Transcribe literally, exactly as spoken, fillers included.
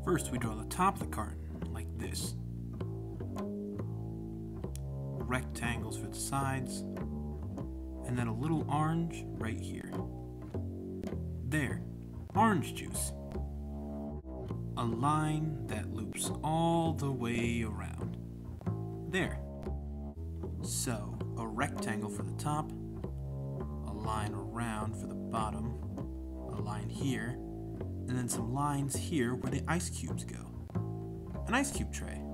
First, we draw the top of the carton, like this. Rectangles for the sides, and then a little orange right here. There, orange juice. A line that loops all the way around. There. So, a rectangle for the top, a line around for the bottom, a line here, and then some lines here where the ice cubes go. An ice cube tray.